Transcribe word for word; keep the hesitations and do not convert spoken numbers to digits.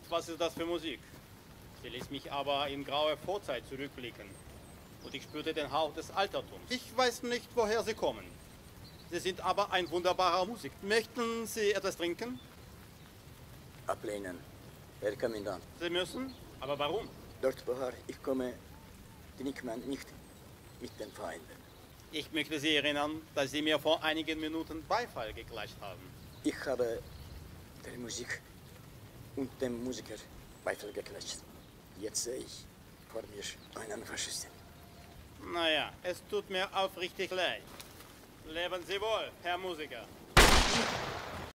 was ist das für Musik? Sie lässt mich aber in graue Vorzeit zurückblicken. Und ich spürte den Hauch des Altertums. Ich weiß nicht, woher Sie kommen. Sie sind aber ein wunderbarer Musiker. Möchten Sie etwas trinken? Ablehnen, Herr Kommandant. Sie müssen? Aber warum? Dort, woher ich komme, trinkt man nicht mit den Feinden. Ich möchte Sie erinnern, dass Sie mir vor einigen Minuten Beifall geklatscht haben. Ich habe der Musik und dem Musiker Beifall geklatscht. Jetzt sehe ich vor mir einen Faschisten. Naja, es tut mir aufrichtig leid. Leben Sie wohl, Herr Musiker.